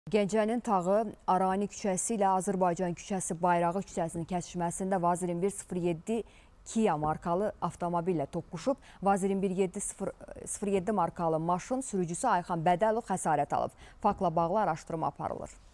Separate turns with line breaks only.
Gəncənin Tağı Arani küçəsi ilə Azərbaycan küçəsi Bayrağı küçəsinin kəsişməsində Vaz 2107 Kia markalı avtomobillə toqquşub. Vaz 21707 markalı maşın sürücüsü Ayxan Bədəlov xəsarət alıb. Faktla bağlı araşdırma aparılır.